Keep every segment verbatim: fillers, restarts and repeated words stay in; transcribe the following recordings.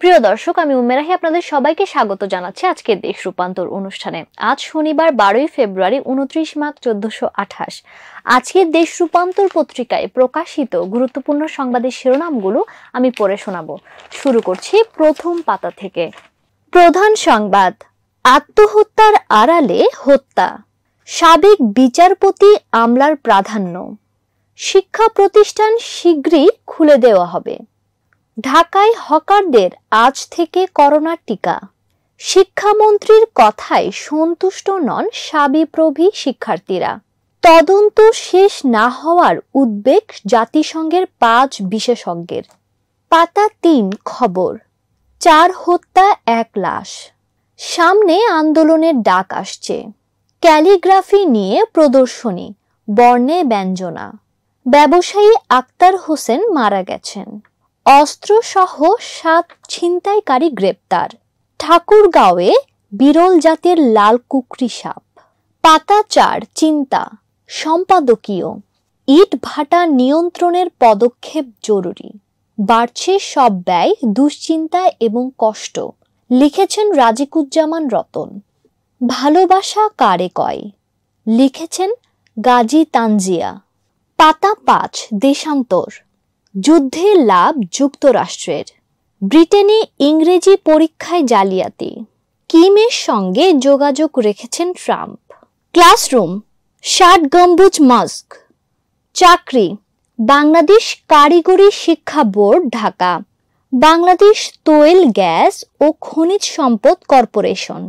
প্রিয় দর্শক, আমি উম্মেরাহি আপনাদের সবাইকে স্বাগত জানাচ্ছি আজকের দেশ রূপান্তর অনুষ্ঠানে। আজ শনিবার বারোই ফেব্রুয়ারি উনত্রিশ মার্চ চোদ্দশো আঠাশ। আজকের দেশ রূপান্তর পত্রিকায় প্রকাশিত গুরুত্বপূর্ণ সংবাদের শিরোনামগুলো আমি পড়ে শোনাবো। শুরু করছি প্রথম পাতা থেকে। প্রধান সংবাদ: আত্মহত্যার আড়ালে হত্যা, সাবেক বিচারপতি আমলার প্রাধান্য, শিক্ষা প্রতিষ্ঠান শীঘ্রই খুলে দেওয়া হবে, ঢাকায় হকারদের আজ থেকে করোনার টিকা, শিক্ষামন্ত্রীর কথায় সন্তুষ্ট নন শাবিপ্রবি শিক্ষার্থীরা, তদন্ত শেষ না হওয়ার উদ্বেগ জাতিসংঘের পাঁচ বিশেষজ্ঞের। পাতা তিন খবর: চার হত্যা এক লাশ, সামনে আন্দোলনের ডাক আসছে, ক্যালিগ্রাফি নিয়ে প্রদর্শনী, বর্ণে ব্যঞ্জনা, ব্যবসায়ী আক্তার হোসেন মারা গেছেন, অস্ত্রসহ সাত ছিনতাইকারী গ্রেপ্তার, ঠাকুরগাঁওয়ে বিরল জাতের লাল কুকরি সাপ। পাতা চার চিন্তা সম্পাদকীয়: ইট ভাটা নিয়ন্ত্রণের পদক্ষেপ জরুরি, বাড়ছে সব ব্যয়, দুশ্চিন্তা এবং কষ্ট। লিখেছেন রাজিকুজ্জামান রতন। ভালোবাসা কারে কয়, লিখেছেন গাজী তানজিয়া। পাতা পাঁচ দেশান্তর: যুদ্ধে লাভ যুক্তরাষ্ট্রের, ব্রিটেনে ইংরেজি পরীক্ষায় জালিয়াতি, কিমের সঙ্গে যোগাযোগ রেখেছেন ট্রাম্প। ক্লাসরুম: ষাট গম্বুজ মস্ক। চাকরি: বাংলাদেশ কারিগরি শিক্ষা বোর্ড, ঢাকা, বাংলাদেশ তৈল গ্যাস ও খনিজ সম্পদ কর্পোরেশন,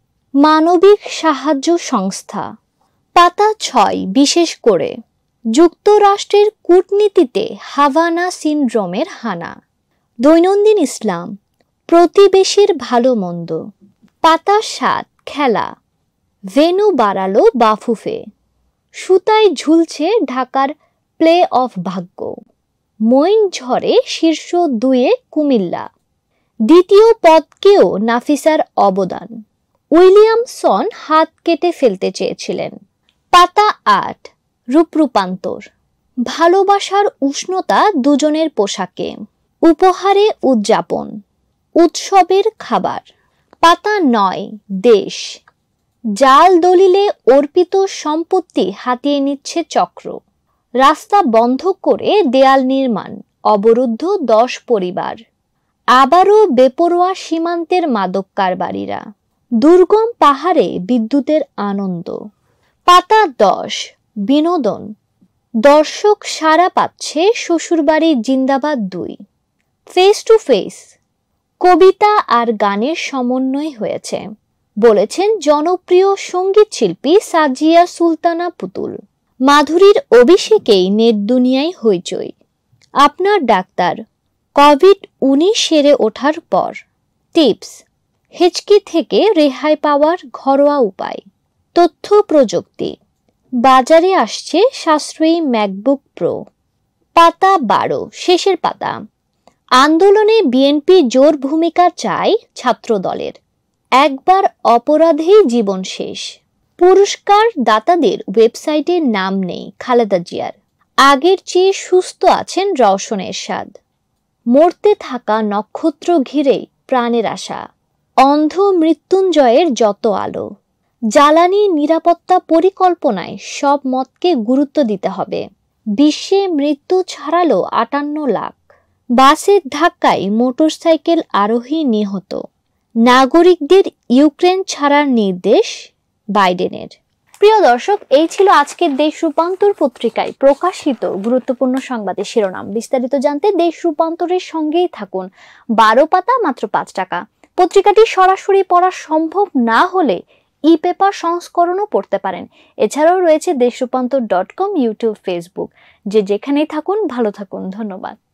মানবিক সাহায্য সংস্থা। পাতা ছয় বিশেষ করে: যুক্তরাষ্ট্রের কূটনীতিতে হাভানা সিনড্রোমের হানা, দৈনন্দিন ইসলাম, প্রতিবেশীর ভালো মন্দ। পাতা সাত খেলা: ভেন্যু বাড়ালো বাফুফে, সুতায় ঝুলছে ঢাকার প্লে অফ ভাগ্য, মঈন ঝড়ে শীর্ষ দুয়ে কুমিল্লা, দ্বিতীয় পদকেও নাফিসার অবদান, উইলিয়ামসন হাত কেটে ফেলতে চেয়েছিলেন। পাতা আট রূপ রূপান্তর: ভালোবাসার উষ্ণতা দুজনের পোশাকে, উপহারে উদযাপন, উৎসবের খাবার। পাতা নয় দেশ: জাল দলিলে অর্পিত সম্পত্তি হাতিয়ে নিচ্ছে চক্র, রাস্তা বন্ধ করে দেয়াল নির্মাণ, অবরুদ্ধ দশ পরিবার, আবারও বেপরোয়া সীমান্তের মাদক কারবারিরা, দুর্গম পাহাড়ে বিদ্যুতের আনন্দ। পাতা দশ বিনোদন: দর্শক সাড়া পাচ্ছে শ্বশুরবাড়ি জিন্দাবাদ দুই, ফেস টু ফেস, কবিতা আর গানের সমন্বয় হয়েছে, বলেছেন জনপ্রিয় সঙ্গীত শিল্পী সাজিয়া সুলতানা পুতুল। মাধুরীর অভিষেকেই নেট দুনিয়ায় হইচই। আপনার ডাক্তার: কোভিড উনিশ সেরে ওঠার পর টিপস, হেঁচকি থেকে রেহাই পাওয়ার ঘরোয়া উপায়। তথ্য প্রযুক্তি: বাজারে আসছে সাশ্রয়ী ম্যাকবুক প্রো। পাতা বারো শেষের পাতা: আন্দোলনে বিএনপি জোর ভূমিকা চায় ছাত্র দলের, একবার অপরাধেই জীবন শেষ। পুরস্কার দাতাদের ওয়েবসাইটে নাম নেই খালেদা জিয়ার, আগের চেয়ে সুস্থ আছেন রওশন এরশাদ। মরতে থাকা নক্ষত্র ঘিরেই প্রাণের আশা, অন্ধ মৃত্যুঞ্জয়ের যত আলো। জ্বালানি নিরাপত্তা পরিকল্পনায় সব মতকে গুরুত্ব দিতে হবে। বিশ্বে মৃত্যু ছাড়ালো আটান্ন লাখ। বাসের ধাক্কায় মোটরসাইকেল আরোহী নিহত। নাগরিকদের ইউক্রেন ছাড়ার নির্দেশ বাইডেনের। প্রিয় দর্শক, এই ছিল আজকের দেশ রূপান্তর পত্রিকায় প্রকাশিত গুরুত্বপূর্ণ সংবাদের শিরোনাম। বিস্তারিত জানতে দেশ রূপান্তরের সঙ্গেই থাকুন। বারো পাতা মাত্র পাঁচ টাকা। পত্রিকাটি সরাসরি পড়া সম্ভব না হলে ই পেপার সংস্করণও পড়তে পারেন। এছাড়াও রয়েছে দেশ রূপান্তর ডট কম, ইউটিউব, ফেসবুক। যে যেখানেই থাকুন ভালো থাকুন। ধন্যবাদ।